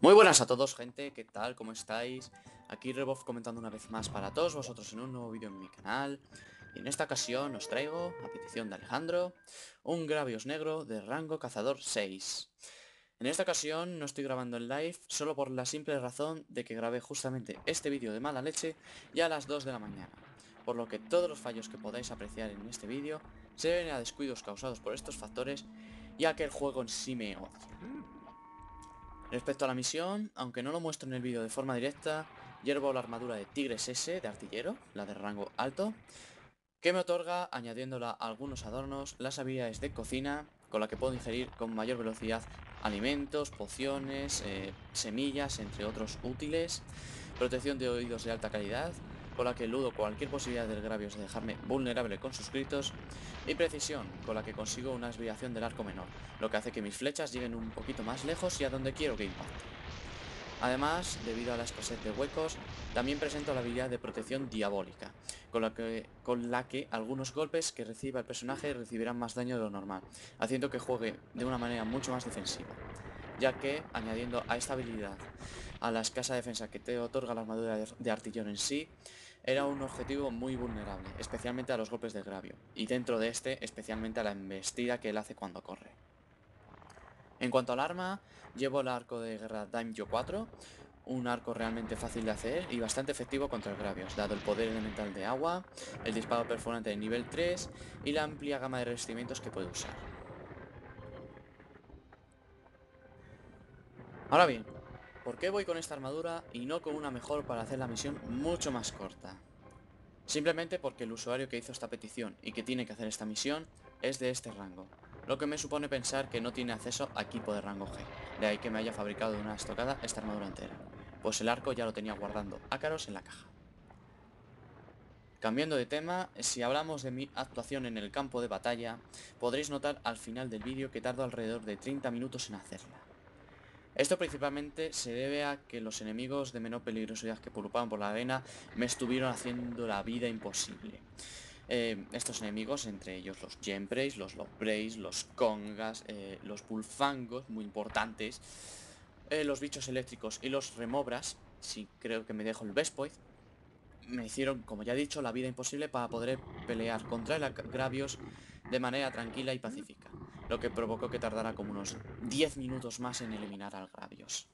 Muy buenas a todos, gente, ¿qué tal? ¿Cómo estáis? Aquí Rebov comentando una vez más para todos vosotros en un nuevo vídeo en mi canal. Y en esta ocasión os traigo, a petición de Alejandro, un Gravios negro de rango cazador 6. En esta ocasión no estoy grabando en live solo por la simple razón de que grabé justamente este vídeo de mala leche ya a las 2 de la mañana. Por lo que todos los fallos que podáis apreciar en este vídeo se deben a descuidos causados por estos factores, ya que el juego en sí me odia. Respecto a la misión, aunque no lo muestro en el vídeo de forma directa, llevo la armadura de Tigres S de artillero, la de rango alto, que me otorga, añadiéndola a algunos adornos, las habilidades de cocina, con la que puedo ingerir con mayor velocidad alimentos, pociones, semillas, entre otros útiles, protección de oídos de alta calidad, con la que eludo cualquier posibilidad del Gravios de dejarme vulnerable con sus gritos, y precisión, con la que consigo una desviación del arco menor, lo que hace que mis flechas lleguen un poquito más lejos y a donde quiero que impacten. Además, debido a la escasez de huecos, también presento la habilidad de protección diabólica, con la que algunos golpes que reciba el personaje recibirán más daño de lo normal, haciendo que juegue de una manera mucho más defensiva, ya que, añadiendo a esta habilidad a la escasa defensa que te otorga la armadura de artillero en sí, era un objetivo muy vulnerable, especialmente a los golpes de Gravio, y dentro de este, especialmente a la embestida que él hace cuando corre. En cuanto al arma, llevo el arco de guerra Daimyo 4, un arco realmente fácil de hacer y bastante efectivo contra el Gravios, dado el poder elemental de agua, el disparo perforante de nivel 3 y la amplia gama de revestimientos que puede usar. Ahora bien, ¿por qué voy con esta armadura y no con una mejor para hacer la misión mucho más corta? Simplemente porque el usuario que hizo esta petición y que tiene que hacer esta misión es de este rango, lo que me supone pensar que no tiene acceso a equipo de rango G, de ahí que me haya fabricado de una estocada esta armadura entera, pues el arco ya lo tenía guardando ácaros en la caja. Cambiando de tema, si hablamos de mi actuación en el campo de batalla, podréis notar al final del vídeo que tardo alrededor de 30 minutos en hacerla. Esto principalmente se debe a que los enemigos de menor peligrosidad que pulpaban por la arena me estuvieron haciendo la vida imposible. Estos enemigos, entre ellos los Gemprays, los Lovebrays, los Congas, los Bullfangos, muy importantes, los bichos eléctricos y los Remobras, si creo que me dejo el Vespoid, me hicieron, como ya he dicho, la vida imposible para poder pelear contra el Gravios de manera tranquila y pacífica, lo que provocó que tardara como unos 10 minutos más en eliminar al Gravios.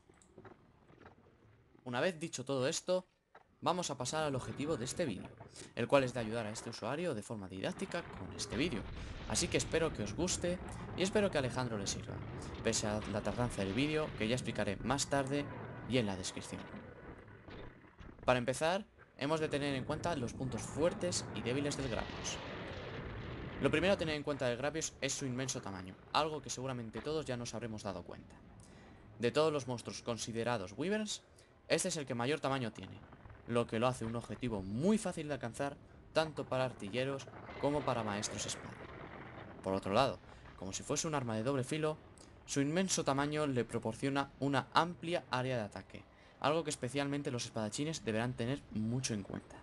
Una vez dicho todo esto, vamos a pasar al objetivo de este vídeo, el cual es de ayudar a este usuario de forma didáctica con este vídeo, así que espero que os guste y espero que a Alejandro le sirva, pese a la tardanza del vídeo que ya explicaré más tarde y en la descripción. Para empezar, hemos de tener en cuenta los puntos fuertes y débiles del Gravios. Lo primero a tener en cuenta del Gravios es su inmenso tamaño, algo que seguramente todos ya nos habremos dado cuenta. De todos los monstruos considerados Wyverns, este es el que mayor tamaño tiene, lo que lo hace un objetivo muy fácil de alcanzar tanto para artilleros como para maestros espada. Por otro lado, como si fuese un arma de doble filo, su inmenso tamaño le proporciona una amplia área de ataque, algo que especialmente los espadachines deberán tener mucho en cuenta.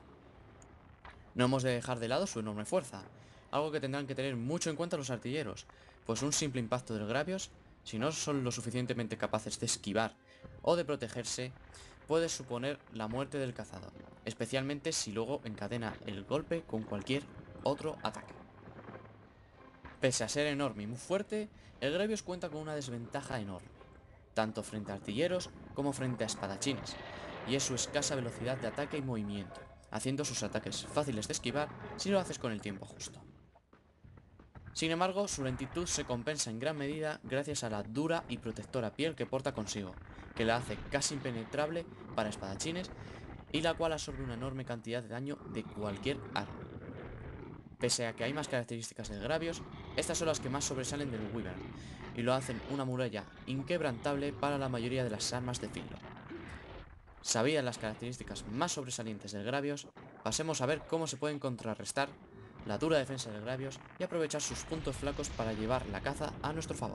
No hemos de dejar de lado su enorme fuerza, algo que tendrán que tener mucho en cuenta los artilleros, pues un simple impacto del Gravios, si no son lo suficientemente capaces de esquivar o de protegerse, puede suponer la muerte del cazador, especialmente si luego encadena el golpe con cualquier otro ataque. Pese a ser enorme y muy fuerte, el Gravios cuenta con una desventaja enorme, tanto frente a artilleros como frente a espadachines, y es su escasa velocidad de ataque y movimiento, haciendo sus ataques fáciles de esquivar si lo haces con el tiempo justo. Sin embargo, su lentitud se compensa en gran medida gracias a la dura y protectora piel que porta consigo, que la hace casi impenetrable para espadachines y la cual absorbe una enorme cantidad de daño de cualquier arma. Pese a que hay más características del Gravios, estas son las que más sobresalen del Wyvern, y lo hacen una muralla inquebrantable para la mayoría de las armas de filo. Sabidas las características más sobresalientes del Gravios, pasemos a ver cómo se pueden contrarrestar la dura defensa del Gravios y aprovechar sus puntos flacos para llevar la caza a nuestro favor.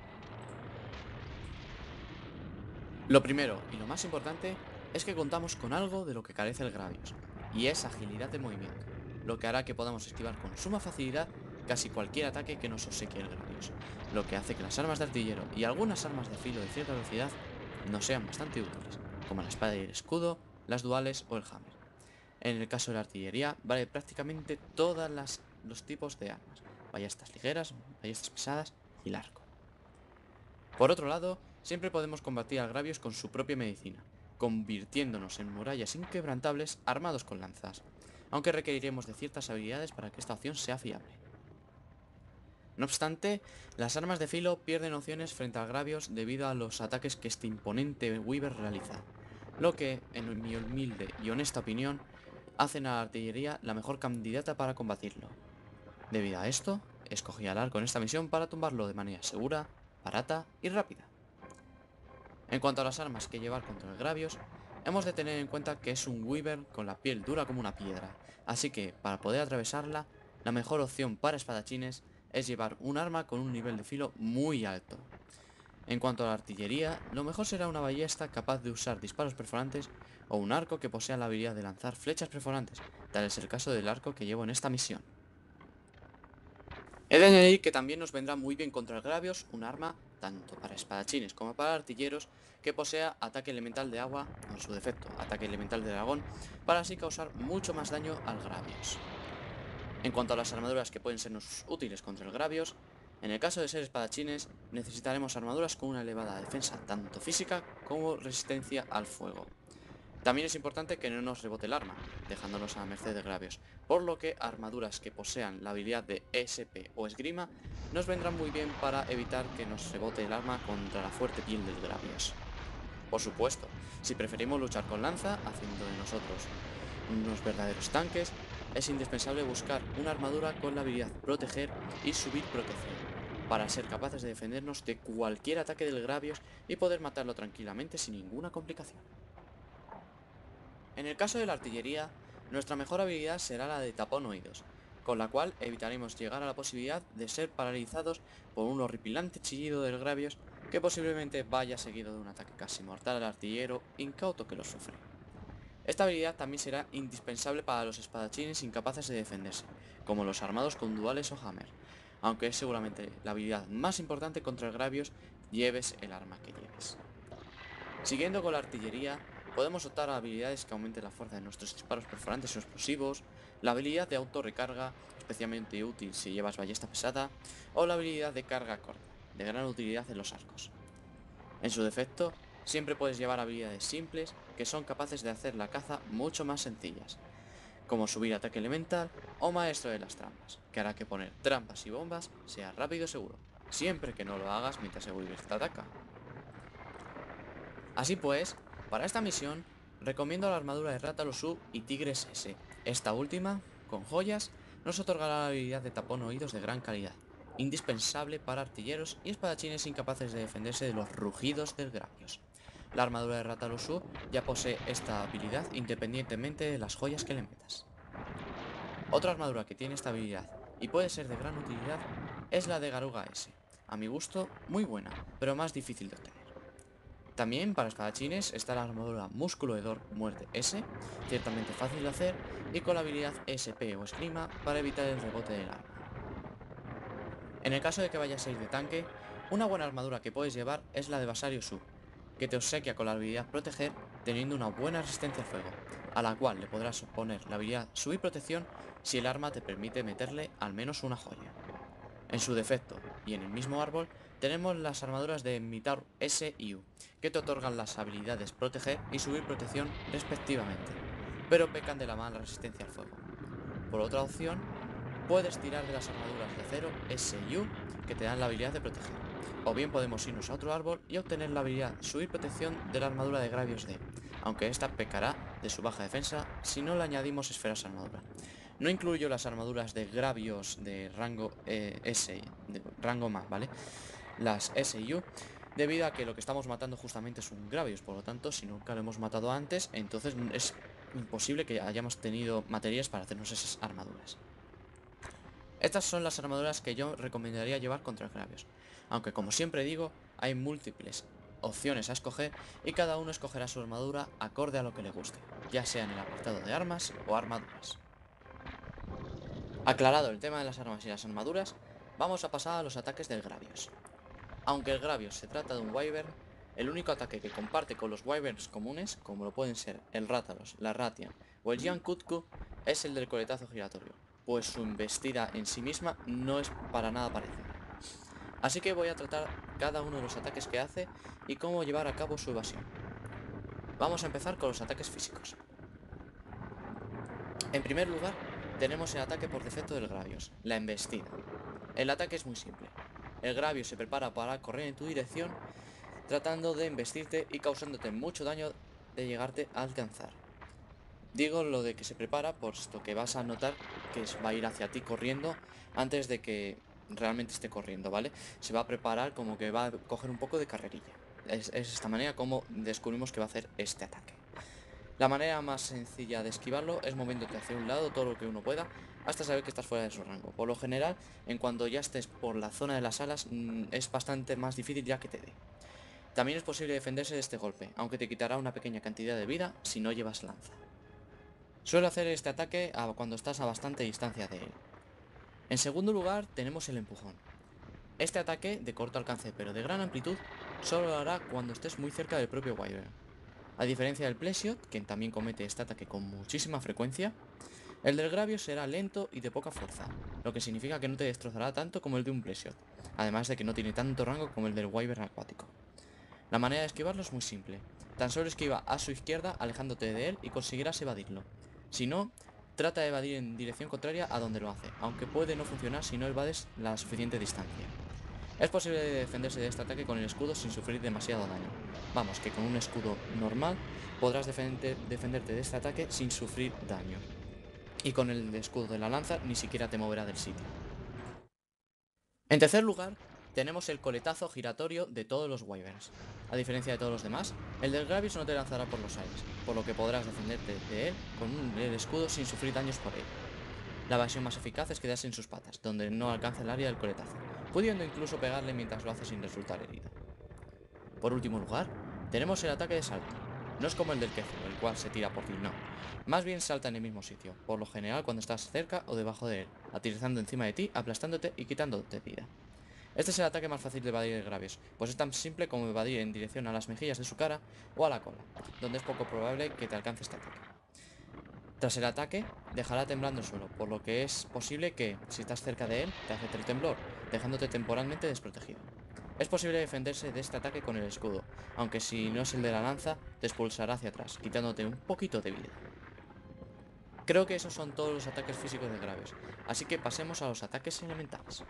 Lo primero y lo más importante es que contamos con algo de lo que carece el Gravios, y es agilidad de movimiento, lo que hará que podamos esquivar con suma facilidad casi cualquier ataque que nos obsequie el Gravios, lo que hace que las armas de artillero y algunas armas de filo de cierta velocidad nos sean bastante útiles, como la espada y el escudo, las duales o el hammer. En el caso de la artillería, vale prácticamente todos los tipos de armas, ballestas ligeras, ballestas pesadas y el arco. Por otro lado, siempre podemos combatir al Gravios con su propia medicina, convirtiéndonos en murallas inquebrantables armados con lanzas, aunque requeriremos de ciertas habilidades para que esta opción sea fiable. No obstante, las armas de filo pierden opciones frente al Gravios debido a los ataques que este imponente Weaver realiza, lo que, en mi humilde y honesta opinión, hacen a la artillería la mejor candidata para combatirlo. Debido a esto, escogí al arco en esta misión para tumbarlo de manera segura, barata y rápida. En cuanto a las armas que llevar contra el Gravios, hemos de tener en cuenta que es un Weaver con la piel dura como una piedra, así que, para poder atravesarla, la mejor opción para espadachines es llevar un arma con un nivel de filo muy alto. En cuanto a la artillería, lo mejor será una ballesta capaz de usar disparos perforantes o un arco que posea la habilidad de lanzar flechas perforantes, tal es el caso del arco que llevo en esta misión. He de añadir que también nos vendrá muy bien contra el Gravios un arma, tanto para espadachines como para artilleros, que posea ataque elemental de agua, o en su defecto, ataque elemental de dragón, para así causar mucho más daño al Gravios. En cuanto a las armaduras que pueden sernos útiles contra el Gravios, en el caso de ser espadachines, necesitaremos armaduras con una elevada defensa tanto física como resistencia al fuego. También es importante que no nos rebote el arma, dejándonos a merced de Gravios, por lo que armaduras que posean la habilidad de SP o esgrima nos vendrán muy bien para evitar que nos rebote el arma contra la fuerte piel del Gravios. Por supuesto, si preferimos luchar con lanza, haciendo de nosotros unos verdaderos tanques, es indispensable buscar una armadura con la habilidad proteger y subir protección, para ser capaces de defendernos de cualquier ataque del Gravios y poder matarlo tranquilamente sin ninguna complicación. En el caso de la artillería, nuestra mejor habilidad será la de tapón oídos, con la cual evitaremos llegar a la posibilidad de ser paralizados por un horripilante chillido del Gravios que posiblemente vaya seguido de un ataque casi mortal al artillero incauto que lo sufre. Esta habilidad también será indispensable para los espadachines incapaces de defenderse, como los armados con duales o hammer, aunque es seguramente la habilidad más importante contra el Gravios, lleves el arma que lleves. Siguiendo con la artillería, podemos optar a habilidades que aumenten la fuerza de nuestros disparos perforantes o explosivos, la habilidad de autorrecarga, especialmente útil si llevas ballesta pesada, o la habilidad de carga corta, de gran utilidad en los arcos. En su defecto, siempre puedes llevar habilidades simples que son capaces de hacer la caza mucho más sencillas, como subir ataque elemental o maestro de las trampas, que hará que poner trampas y bombas sea rápido y seguro, siempre que no lo hagas mientras el Weaver te ataca. Así pues, para esta misión, recomiendo la armadura de Rathalos y Tigres S. Esta última, con joyas, nos otorgará la habilidad de tapón oídos de gran calidad, indispensable para artilleros y espadachines incapaces de defenderse de los rugidos del Gravios. La armadura de Rathalos ya posee esta habilidad independientemente de las joyas que le metas. Otra armadura que tiene esta habilidad y puede ser de gran utilidad es la de Garuga S. A mi gusto, muy buena, pero más difícil de obtener. También para espadachines está la armadura Músculo Hedor Muerte S, ciertamente fácil de hacer y con la habilidad SP o esgrima para evitar el rebote del arma. En el caso de que vayas a ir de tanque, una buena armadura que puedes llevar es la de Vasario Su, que te obsequia con la habilidad Proteger teniendo una buena resistencia al fuego, a la cual le podrás poner la habilidad Subir Protección si el arma te permite meterle al menos una joya. En su defecto, y en el mismo árbol, tenemos las armaduras de Mitaur S y U, que te otorgan las habilidades Proteger y Subir Protección respectivamente, pero pecan de la mala resistencia al fuego. Por otra opción, puedes tirar de las armaduras de acero S y U, que te dan la habilidad de Proteger, o bien podemos irnos a otro árbol y obtener la habilidad Subir Protección de la armadura de Gravios D, aunque esta pecará de su baja defensa si no le añadimos esferas a armadura. No incluyo las armaduras de Gravios de rango S, de rango más, ¿vale? Las S y U, debido a que lo que estamos matando justamente es un Gravios, por lo tanto, si nunca lo hemos matado antes, entonces es imposible que hayamos tenido materias para hacernos esas armaduras. Estas son las armaduras que yo recomendaría llevar contra el Gravios, aunque como siempre digo, hay múltiples opciones a escoger y cada uno escogerá su armadura acorde a lo que le guste, ya sea en el apartado de armas o armaduras. Aclarado el tema de las armas y las armaduras, vamos a pasar a los ataques del Gravios. Aunque el Gravios se trata de un Wyvern, El único ataque que comparte con los wyverns comunes, como lo pueden ser el Rátalos, la Ratian o el Jian Kutku, es el del coletazo giratorio, pues su embestida en sí misma no es para nada parecida. Así que voy a tratar cada uno de los ataques que hace y cómo llevar a cabo su evasión. Vamos a empezar con los ataques físicos. En primer lugar, tenemos el ataque por defecto del Gravios, la embestida. El ataque es muy simple. El Gravios se prepara para correr en tu dirección, tratando de embestirte y causándote mucho daño de llegarte a alcanzar. Digo lo de que se prepara, puesto que vas a notar que va a ir hacia ti corriendo antes de que realmente esté corriendo, ¿vale? Se va a preparar como que va a coger un poco de carrerilla. Es esta manera como descubrimos que va a hacer este ataque. La manera más sencilla de esquivarlo es moviéndote hacia un lado todo lo que uno pueda hasta saber que estás fuera de su rango. Por lo general, en cuanto ya estés por la zona de las alas, es bastante más difícil ya que te dé. También es posible defenderse de este golpe, aunque te quitará una pequeña cantidad de vida si no llevas lanza. Suelo hacer este ataque cuando estás a bastante distancia de él. En segundo lugar tenemos el empujón. Este ataque, de corto alcance pero de gran amplitud, solo lo hará cuando estés muy cerca del propio wyvern. A diferencia del Plesiot, quien también comete este ataque con muchísima frecuencia, el del Gravios será lento y de poca fuerza, lo que significa que no te destrozará tanto como el de un Plesiot, además de que no tiene tanto rango como el del wyvern acuático. La manera de esquivarlo es muy simple. Tan solo esquiva a su izquierda alejándote de él y conseguirás evadirlo. Si no, trata de evadir en dirección contraria a donde lo hace, aunque puede no funcionar si no evades la suficiente distancia. Es posible defenderse de este ataque con el escudo sin sufrir demasiado daño. Vamos, que con un escudo normal podrás defenderte de este ataque sin sufrir daño. Y con el escudo de la lanza ni siquiera te moverá del sitio. En tercer lugar, tenemos el coletazo giratorio de todos los wyverns. A diferencia de todos los demás, el del Gravios no te lanzará por los aires, por lo que podrás defenderte de él con el escudo sin sufrir daños por él. La evasión más eficaz es quedarse en sus patas, donde no alcanza el área del coletazo, pudiendo incluso pegarle mientras lo hace sin resultar herido. Por último lugar, tenemos el ataque de salto. No es como el del Kezu, el cual se tira por ti, no. Más bien salta en el mismo sitio, por lo general cuando estás cerca o debajo de él, aterrizando encima de ti, aplastándote y quitándote vida. Este es el ataque más fácil de evadir el Gravios, pues es tan simple como evadir en dirección a las mejillas de su cara o a la cola, donde es poco probable que te alcance este ataque. Tras el ataque, dejará temblando el suelo, por lo que es posible que, si estás cerca de él, te afecte el temblor, dejándote temporalmente desprotegido. Es posible defenderse de este ataque con el escudo, aunque si no es el de la lanza, te expulsará hacia atrás, quitándote un poquito de vida. Creo que esos son todos los ataques físicos de Gravios, así que pasemos a los ataques elementales.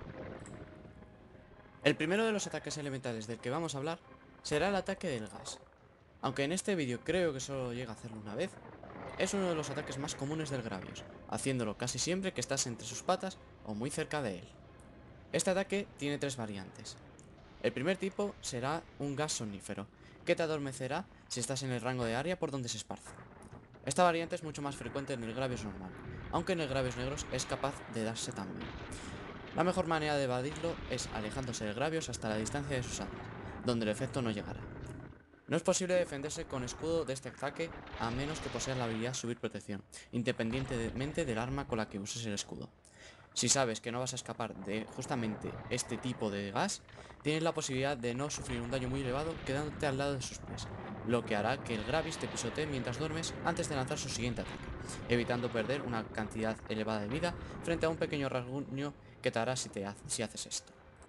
El primero de los ataques elementales del que vamos a hablar será el ataque del gas. Aunque en este vídeo creo que solo llega a hacerlo una vez, es uno de los ataques más comunes del Gravios, haciéndolo casi siempre que estás entre sus patas o muy cerca de él. Este ataque tiene tres variantes. El primer tipo será un gas somnífero, que te adormecerá si estás en el rango de área por donde se esparce. Esta variante es mucho más frecuente en el Gravios normal, aunque en el Gravios negros es capaz de darse también. La mejor manera de evadirlo es alejándose del Gravios hasta la distancia de sus alas, donde el efecto no llegará. No es posible defenderse con escudo de este ataque a menos que poseas la habilidad subir protección, independientemente del arma con la que uses el escudo. Si sabes que no vas a escapar de justamente este tipo de gas, tienes la posibilidad de no sufrir un daño muy elevado quedándote al lado de sus pies, lo que hará que el Gravis te pisotee mientras duermes antes de lanzar su siguiente ataque, evitando perder una cantidad elevada de vida frente a un pequeño rasguño que te hará si haces esto.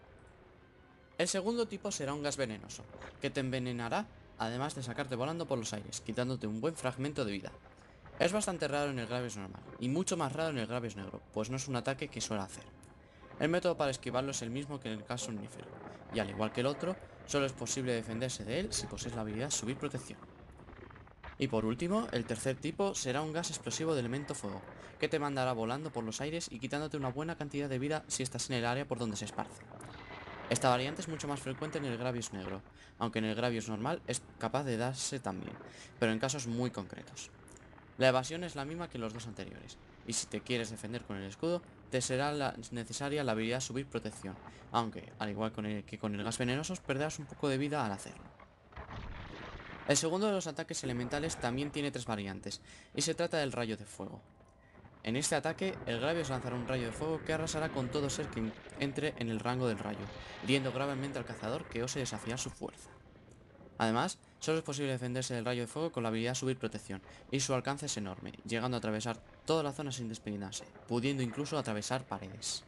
El segundo tipo será un gas venenoso, que te envenenará además de sacarte volando por los aires, quitándote un buen fragmento de vida. Es bastante raro en el Gravios normal, y mucho más raro en el Gravios negro, pues no es un ataque que suele hacer. El método para esquivarlo es el mismo que en el gas somnífero, y al igual que el otro, solo es posible defenderse de él si posees la habilidad subir protección. Y por último, el tercer tipo será un gas explosivo de elemento fuego, que te mandará volando por los aires y quitándote una buena cantidad de vida si estás en el área por donde se esparce. Esta variante es mucho más frecuente en el Gravios negro, aunque en el Gravios normal es capaz de darse también, pero en casos muy concretos. La evasión es la misma que los dos anteriores, y si te quieres defender con el escudo, te será necesaria la habilidad subir protección, aunque, al igual que con el gas venenoso, perderás un poco de vida al hacerlo. El segundo de los ataques elementales también tiene tres variantes, y se trata del rayo de fuego. En este ataque, el Gravios lanzará un rayo de fuego que arrasará con todo ser que entre en el rango del rayo, hiriendo gravemente al cazador que ose desafiar su fuerza. Además, solo es posible defenderse del rayo de fuego con la habilidad subir protección, y su alcance es enorme, llegando a atravesar toda la zona sin despeinarse, pudiendo incluso atravesar paredes.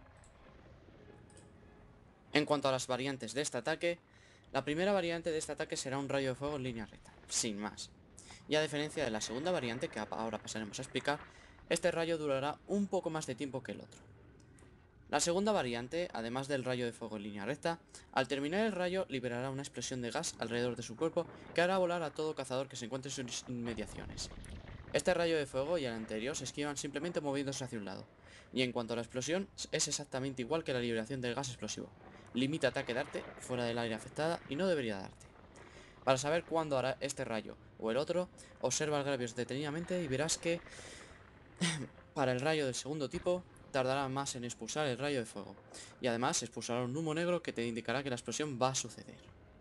En cuanto a las variantes de este ataque, la primera variante de este ataque será un rayo de fuego en línea recta, sin más. Y a diferencia de la segunda variante que ahora pasaremos a explicar, este rayo durará un poco más de tiempo que el otro. La segunda variante, además del rayo de fuego en línea recta, al terminar el rayo liberará una explosión de gas alrededor de su cuerpo que hará volar a todo cazador que se encuentre en sus inmediaciones. Este rayo de fuego y el anterior se esquivan simplemente moviéndose hacia un lado, y en cuanto a la explosión, es exactamente igual que la liberación del gas explosivo. Limítate a quedarte fuera del área afectada y no debería darte. Para saber cuándo hará este rayo o el otro, observa el Gravios detenidamente y verás que para el rayo del segundo tipo tardará más en expulsar el rayo de fuego, y además expulsará un humo negro que te indicará que la explosión va a suceder.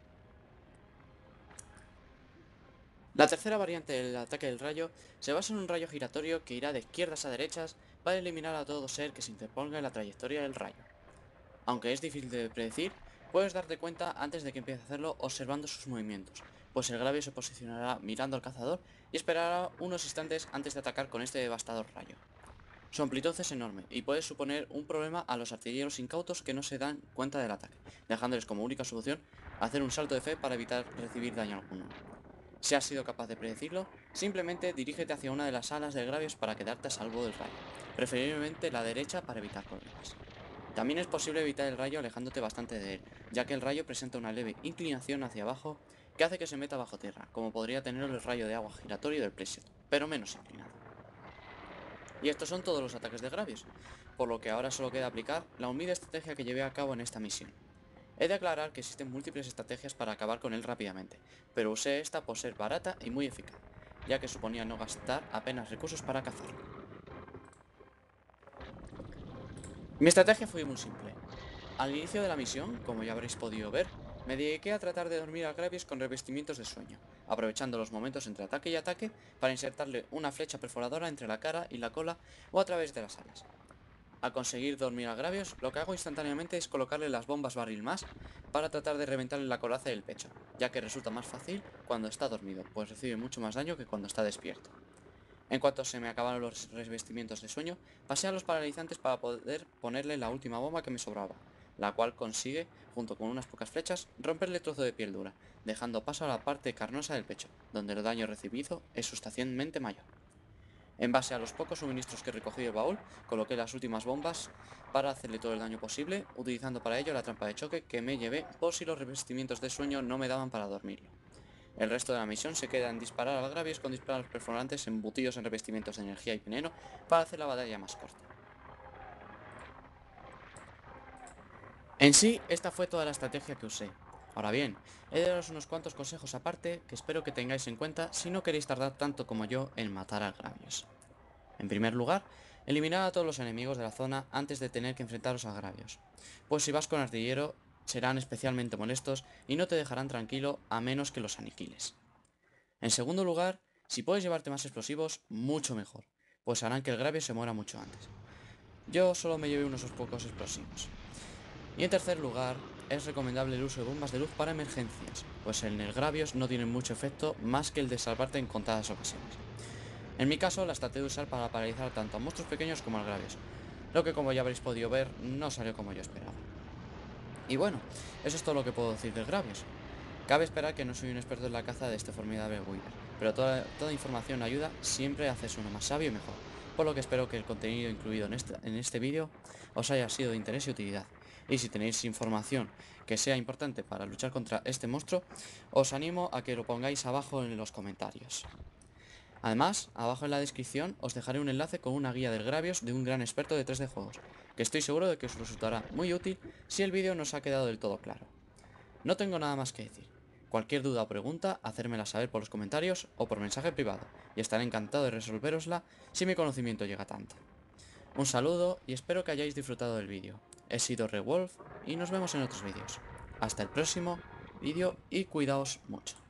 La tercera variante del ataque del rayo se basa en un rayo giratorio que irá de izquierdas a derechas para eliminar a todo ser que se interponga en la trayectoria del rayo. Aunque es difícil de predecir, puedes darte cuenta antes de que empiece a hacerlo observando sus movimientos, pues el Gravio se posicionará mirando al cazador y esperará unos instantes antes de atacar con este devastador rayo. Su amplitud es enorme y puede suponer un problema a los artilleros incautos que no se dan cuenta del ataque, dejándoles como única solución hacer un salto de fe para evitar recibir daño alguno. Si has sido capaz de predecirlo, simplemente dirígete hacia una de las alas del Gravios para quedarte a salvo del rayo, preferiblemente la derecha para evitar problemas. También es posible evitar el rayo alejándote bastante de él, ya que el rayo presenta una leve inclinación hacia abajo que hace que se meta bajo tierra, como podría tener el rayo de agua giratorio del Pleasure, pero menos inclinado. Y estos son todos los ataques de Gravios, por lo que ahora solo queda aplicar la humilde estrategia que llevé a cabo en esta misión. He de aclarar que existen múltiples estrategias para acabar con él rápidamente, pero usé esta por ser barata y muy eficaz, ya que suponía no gastar apenas recursos para cazarlo. Mi estrategia fue muy simple. Al inicio de la misión, como ya habréis podido ver, me dediqué a tratar de dormir a Gravios con revestimientos de sueño, aprovechando los momentos entre ataque y ataque para insertarle una flecha perforadora entre la cara y la cola o a través de las alas. Al conseguir dormir a Gravios, lo que hago instantáneamente es colocarle las bombas barril más para tratar de reventarle la coraza y el pecho, ya que resulta más fácil cuando está dormido, pues recibe mucho más daño que cuando está despierto. En cuanto se me acabaron los revestimientos de sueño, pasé a los paralizantes para poder ponerle la última bomba que me sobraba, la cual consigue, junto con unas pocas flechas, romperle trozo de piel dura, dejando paso a la parte carnosa del pecho, donde el daño recibido es sustancialmente mayor. En base a los pocos suministros que recogí del baúl, coloqué las últimas bombas para hacerle todo el daño posible, utilizando para ello la trampa de choque que me llevé por si los revestimientos de sueño no me daban para dormirlo. El resto de la misión se queda en disparar al Gravios con disparos perforantes embutidos en revestimientos de energía y veneno para hacer la batalla más corta. En sí, esta fue toda la estrategia que usé. Ahora bien, he de daros unos cuantos consejos aparte que espero que tengáis en cuenta si no queréis tardar tanto como yo en matar al Gravios. En primer lugar, eliminad a todos los enemigos de la zona antes de tener que enfrentaros a Gravios, pues si vas con artillero serán especialmente molestos y no te dejarán tranquilo a menos que los aniquiles. En segundo lugar, si puedes llevarte más explosivos, mucho mejor, pues harán que el Gravios se muera mucho antes. Yo solo me llevé unos pocos explosivos. Y en tercer lugar, es recomendable el uso de bombas de luz para emergencias, pues en el Gravios no tienen mucho efecto más que el de salvarte en contadas ocasiones. En mi caso, las traté de usar para paralizar tanto a monstruos pequeños como a Gravios, lo que como ya habréis podido ver, no salió como yo esperaba. Y bueno, eso es todo lo que puedo decir del Gravios. Cabe esperar que no soy un experto en la caza de este formidable Wither, pero toda información ayuda siempre a hacerse uno más sabio y mejor, por lo que espero que el contenido incluido en este vídeo os haya sido de interés y utilidad. Y si tenéis información que sea importante para luchar contra este monstruo, os animo a que lo pongáis abajo en los comentarios. Además, abajo en la descripción os dejaré un enlace con una guía del Gravios de un gran experto de 3D juegos, que estoy seguro de que os resultará muy útil si el vídeo no os ha quedado del todo claro. No tengo nada más que decir. Cualquier duda o pregunta, hacérmela saber por los comentarios o por mensaje privado, y estaré encantado de resolverosla si mi conocimiento llega tanto. Un saludo y espero que hayáis disfrutado del vídeo. He sido Rewolf y nos vemos en otros vídeos. Hasta el próximo vídeo y cuidaos mucho.